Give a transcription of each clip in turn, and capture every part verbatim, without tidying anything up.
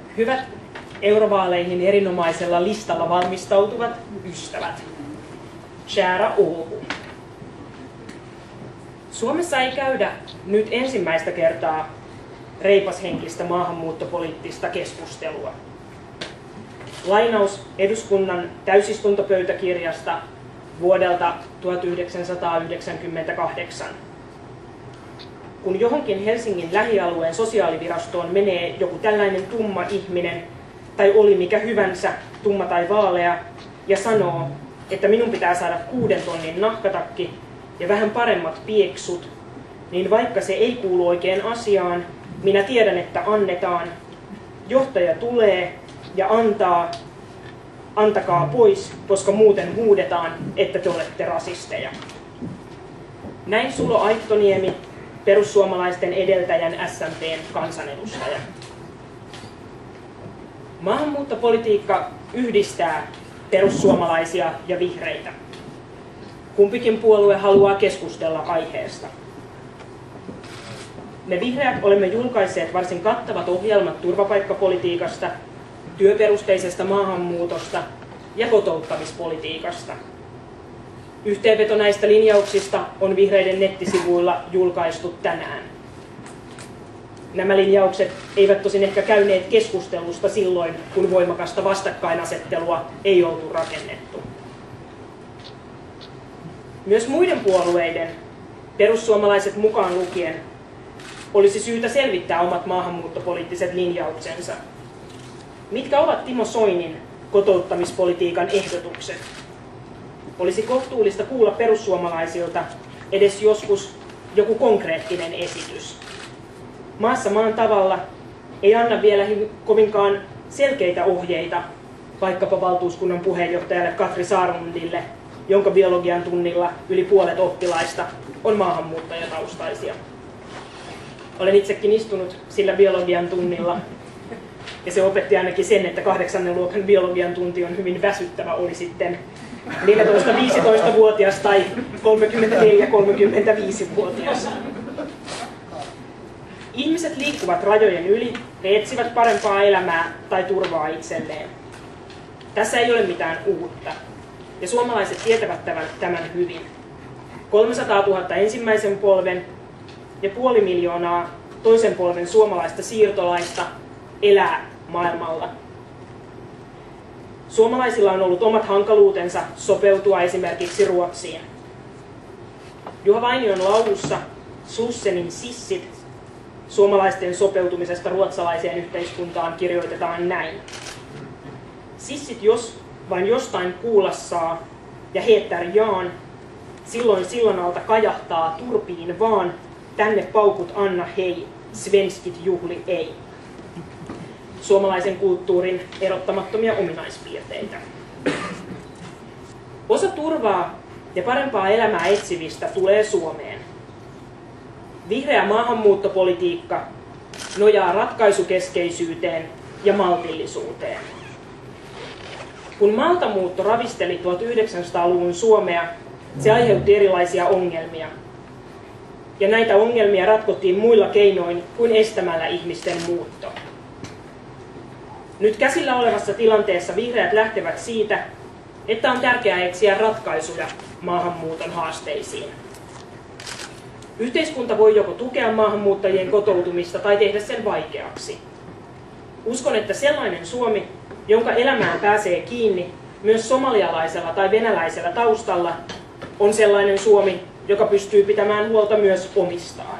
Hyvät eurovaaleihin erinomaisella listalla valmistautuvat ystävät. Kära Åbo. Suomessa ei käydä nyt ensimmäistä kertaa reipashenkistä maahanmuuttopoliittista keskustelua. Lainaus eduskunnan täysistuntopöytäkirjasta vuodelta tuhatyhdeksänsataayhdeksänkymmentäkahdeksan. Kun johonkin Helsingin lähialueen sosiaalivirastoon menee joku tällainen tumma ihminen, tai oli mikä hyvänsä, tumma tai vaalea, ja sanoo, että minun pitää saada kuuden tonnin nahkatakki ja vähän paremmat pieksut, niin vaikka se ei kuulu oikein asiaan, minä tiedän, että annetaan. Johtaja tulee ja antaa, antakaa pois, koska muuten huudetaan, että te olette rasisteja. Näin Sulo Aittoniemi, perussuomalaisten edeltäjän S M P:n kansanedustaja. Maahanmuuttopolitiikka yhdistää perussuomalaisia ja vihreitä. Kumpikin puolue haluaa keskustella aiheesta. Me vihreät olemme julkaisseet varsin kattavat ohjelmat turvapaikkapolitiikasta, työperusteisesta maahanmuutosta ja kotouttamispolitiikasta. Yhteenveto näistä linjauksista on vihreiden nettisivuilla julkaistu tänään. Nämä linjaukset eivät tosin ehkä käyneet keskustelusta silloin, kun voimakasta vastakkainasettelua ei oltu rakennettu. Myös muiden puolueiden, perussuomalaiset mukaan lukien, olisi syytä selvittää omat maahanmuuttopoliittiset linjauksensa. Mitkä ovat Timo Soinin kotouttamispolitiikan ehdotukset? Olisi kohtuullista kuulla perussuomalaisilta edes joskus joku konkreettinen esitys. Maassa maan tavalla ei anna vielä kovinkaan selkeitä ohjeita vaikkapa valtuuskunnan puheenjohtajalle Katri Saarlundille, jonka biologian tunnilla yli puolet oppilaista on maahanmuuttajataustaisia. Olen itsekin istunut sillä biologian tunnilla, ja se opetti ainakin sen, että kahdeksannen luokan biologian tunti on hyvin väsyttävä, oli sitten neljätoista-viisitoista-vuotias tai kolmekymmentäneljä-kolmekymmentäviisi-vuotias. Ihmiset liikkuvat rajojen yli ja etsivät parempaa elämää tai turvaa itselleen. Tässä ei ole mitään uutta, ja suomalaiset tietävät tämän hyvin. kolmesataatuhatta ensimmäisen polven ja puoli miljoonaa toisen polven suomalaista siirtolaista elää maailmalla. Suomalaisilla on ollut omat hankaluutensa sopeutua esimerkiksi Ruotsiin. Juha Vainion laulussa Slussenin sissit suomalaisten sopeutumisesta ruotsalaiseen yhteiskuntaan kirjoitetaan näin. Sissit jos vain jostain kuulla saa ja heettär jaan, silloin sillan alta kajahtaa turpiin vaan, tänne paukut anna hei, svenskit juhli ei. Suomalaisen kulttuurin erottamattomia ominaispiirteitä. Osa turvaa ja parempaa elämää etsivistä tulee Suomeen. Vihreä maahanmuuttopolitiikka nojaa ratkaisukeskeisyyteen ja maltillisuuteen. Kun maaltamuutto ravisteli tuhatyhdeksänsataaluvun Suomea, se aiheutti erilaisia ongelmia. Ja näitä ongelmia ratkottiin muilla keinoin kuin estämällä ihmisten muutto. Nyt käsillä olevassa tilanteessa vihreät lähtevät siitä, että on tärkeää etsiä ratkaisuja maahanmuuton haasteisiin. Yhteiskunta voi joko tukea maahanmuuttajien kotoutumista tai tehdä sen vaikeaksi. Uskon, että sellainen Suomi, jonka elämään pääsee kiinni myös somalialaisella tai venäläisellä taustalla, on sellainen Suomi, joka pystyy pitämään huolta myös omistaan.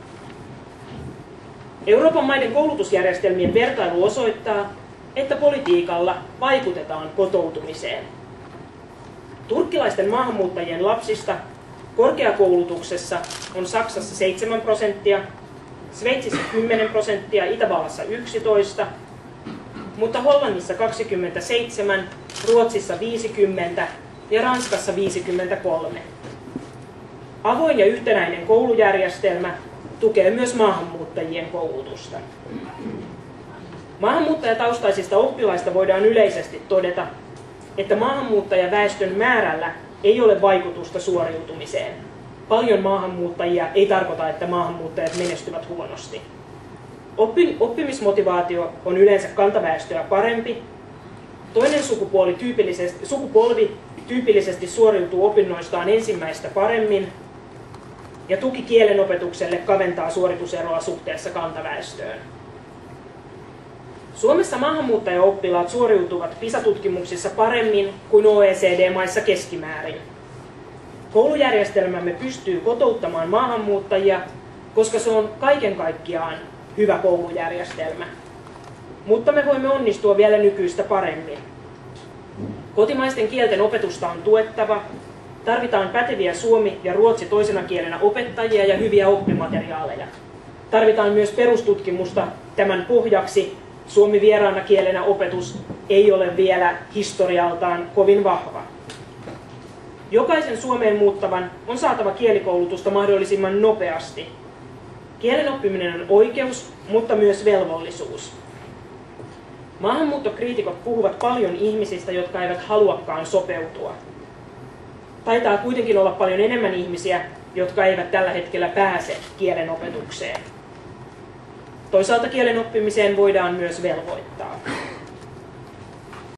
Euroopan maiden koulutusjärjestelmien vertailu osoittaa, että politiikalla vaikutetaan kotoutumiseen. Turkkilaisten maahanmuuttajien lapsista korkeakoulutuksessa on Saksassa seitsemän prosenttia, Sveitsissä kymmenen prosenttia, Itävallassa yksitoista, mutta Hollannissa kaksikymmentäseitsemän, Ruotsissa viisikymmentä ja Ranskassa viisikymmentäkolme. Avoin ja yhtenäinen koulujärjestelmä tukee myös maahanmuuttajien koulutusta. Maahanmuuttajataustaisista oppilaista voidaan yleisesti todeta, että maahanmuuttajaväestön määrällä ei ole vaikutusta suoriutumiseen. Paljon maahanmuuttajia ei tarkoita, että maahanmuuttajat menestyvät huonosti. Oppi, oppimismotivaatio on yleensä kantaväestöä parempi. Toinen sukupuoli tyypillisesti, sukupolvi tyypillisesti suoriutuu opinnoistaan ensimmäistä paremmin. Ja tuki kielenopetukselle kaventaa suorituseroa suhteessa kantaväestöön. Suomessa maahanmuuttajaoppilaat suoriutuvat PISA-tutkimuksissa paremmin kuin O E C D-maissa keskimäärin. Koulujärjestelmämme pystyy kotouttamaan maahanmuuttajia, koska se on kaiken kaikkiaan hyvä koulujärjestelmä. Mutta me voimme onnistua vielä nykyistä paremmin. Kotimaisten kielten opetusta on tuettava. Tarvitaan päteviä suomi ja ruotsi toisena kielenä opettajia ja hyviä oppimateriaaleja. Tarvitaan myös perustutkimusta tämän pohjaksi. Suomi vieraana kielenä opetus ei ole vielä historialtaan kovin vahva. Jokaisen Suomeen muuttavan on saatava kielikoulutusta mahdollisimman nopeasti. Kielen oppiminen on oikeus, mutta myös velvollisuus. Maahanmuuttokriitikot puhuvat paljon ihmisistä, jotka eivät haluakaan sopeutua. Taitaa kuitenkin olla paljon enemmän ihmisiä, jotka eivät tällä hetkellä pääse kielen opetukseen. Toisaalta kielen oppimiseen voidaan myös velvoittaa.